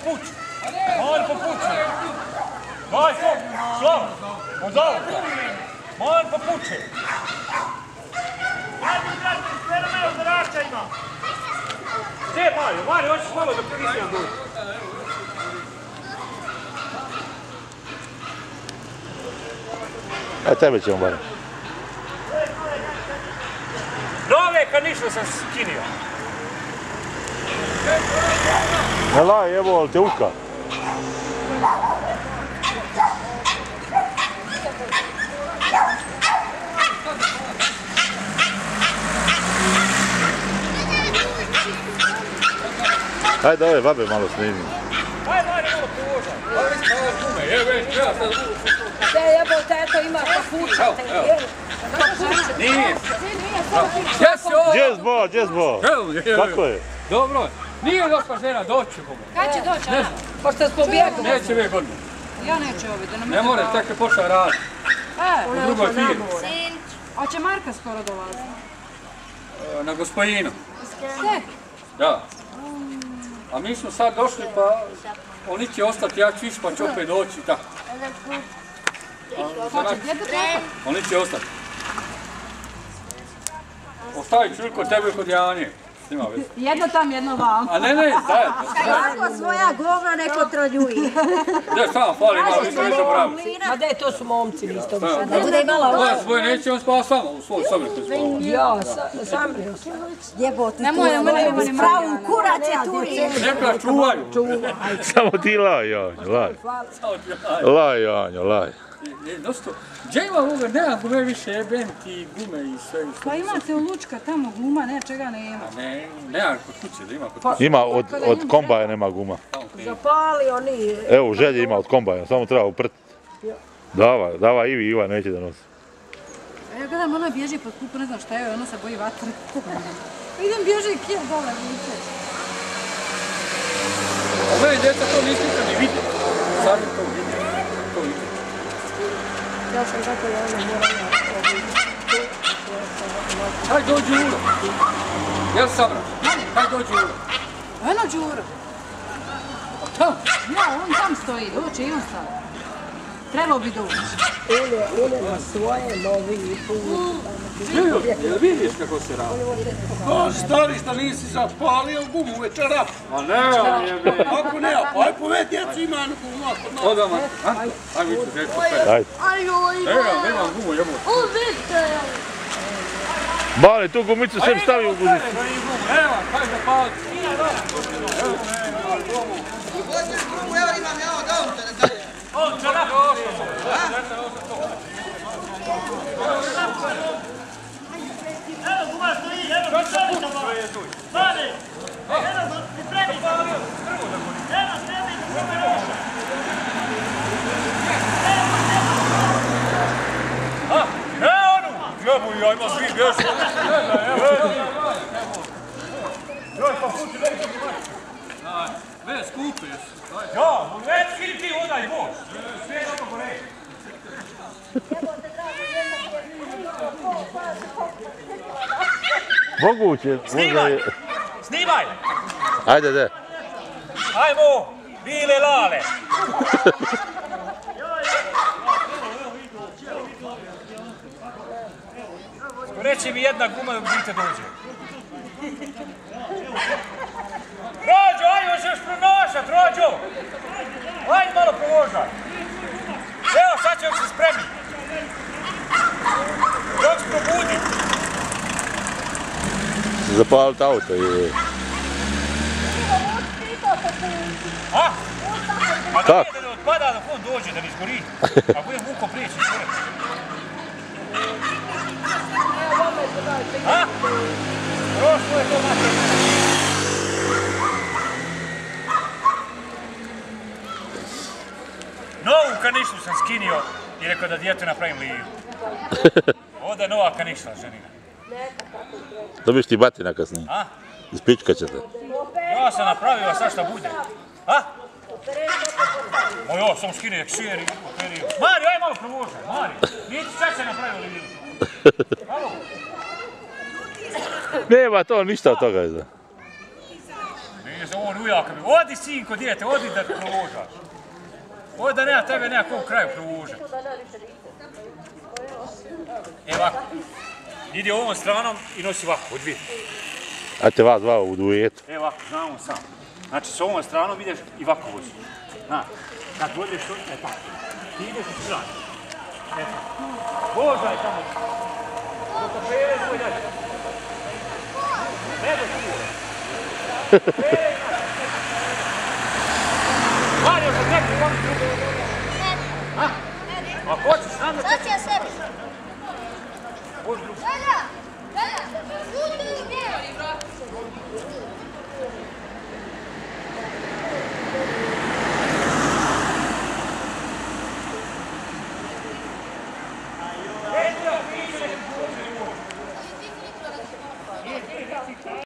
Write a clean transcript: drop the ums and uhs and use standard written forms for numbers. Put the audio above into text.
popući. Mali popući. Daj to, Slavo. Od ovoga. Mali popući. Ajde, brate, sve na mene odarača ima. Gdje, Mario, hoćeš malo da privisnijam dođe. A tebe ćemo barem. Nove kanišle sam skinio. Ne laj, evo, ali te uka. Hajde ove babe malo snimi. Hajde, malo povoža. Sve jebote, eto ima papuča. Nije. Džezbo. Kako je? Dobro. Nije došla žena, doći Boga. Kad će doći ona? Pošto smo bijegli. Neće ove godine. Ja neću ovdje, da nam Ne more, tek je pošla raditi. U drugoj firmi. A će Marka skoro dolazi? Na Gospojinu. Sve? Da. A mi smo sad došli pa oni će ostati, ja ću ići pa ću opet doći i tako. Hoće djede tako? Oni će ostati. Ostavit ću kod tebe kod Janje. Nima veze. Jedno tam, jedno vam. A ne, zajedno. Kako svoja govna neko troljuji. Gdje sam fali malo, vi smo ne zaboravili. Ma daj, to su momci, nisto više. Da bude imala ovo. Moja svoje neće, on spava samo u svoj sobi koji spava. Ja, sam bio. Jebote, Nemoj, pravu kurac je tu. Neka čuvaju. Samo ti laj, Janjo, laj. Laj. Gdje ima ovoga, nema gume više, jebem ti gume i sve. Pa imate u Lučka tamo guma, ne, čega nema. Nema kod kuće, da ima kod kuće. Ima, od kombaja nema guma. Zapali oni. Evo, Želje ima od kombaja, samo treba uprtiti. Davaj Ivi, Iva neće da nosi. Ja gledam, ona bježi pod kupu, ne znam šta je, ona se boji vatre. Idem, bježi i kjer dole, vidite. A meni djeca to nisi nikad ni vidio. Sad to vidio. Ja sam tako javno morala Kaj dođi Uro? Jel sabra? Kaj dođi Uro? Eno Đuro. Tam? Ja, on tam stoji, doći i on stavlja. Trebao bi doći. Ule na svoje novi put. Jel vidiš kako se radi? O, stari, šta nisi zapalio gumu večera? Ma ne, ali je be. Ako ne, aj povedi, djecu ima na gumu. Odam, aj mi ću djecu pet. Ajde. Nemam gumu, jebote. Mali, tu gumicu sve stavi u guzicu. Evo, kaj da pali. Hoćeš gumu, evo imam ja od auta, da dalje. On čanak. Evo guma stoji, evo stoji tamo. Mali, evo pripremi. Evo spremi, gume roša. Ne onu! Jebu, ja imam svi bješu. Joj, pa puti, ne vidim gledati. Ve, skupiš. Ja, već skini ti onaj mož. Sve dobro gore. Moguće. Snimaj! Snimaj! Ajde, de. Ajmo, bile lale. Reći mi jedna guma dok dite dođe. Rođo, ajmo se još pronašat, Rođo! Ajde malo provožaj. Evo, sad ćemo se spremiti. Dok se probudi. Zapalit auto i... A? Pa da Tak. nije da ne odpada dok on dođe, da ne izgori. A budem vuko prijeći sve. A? Prošlo je to mater. Novu kanišlu sam skinio i rekao da djetu napravim livu. Ovdje je nova kanišla, ženina. Dobiš ti batina kasnije. A? Ispičkat ćete. Ja sam napravio, a sad šta bude? A? Oj, sam skinio ksijeri, operio. Mari, aj malo provožaj, Mari. Niti sad se napravio livu. Halo? Nema to, ništa od toga. Nije za on ujaka mi. Odi sinko dijete, odi da te provuža. Odi da nema tebe nekako u kraju provuža. Evo ovako. Ide ovom stranom i nosi ovako, odvije. Ajte vas dva u duetu. Evo ovako, znam on sam. Znači s ovom stranom ideš i ovako voziš. Znaš, kad voziš to, tako. Ti ideš u stranu. Eto. Vožaj tamo. Dok opere tvoj dalje. Ne do tu. Hvala još od nekog oni drugo. Ha? Ako hoćeš, znam da te... Sad će ja sebi. Može drugo. Dalja!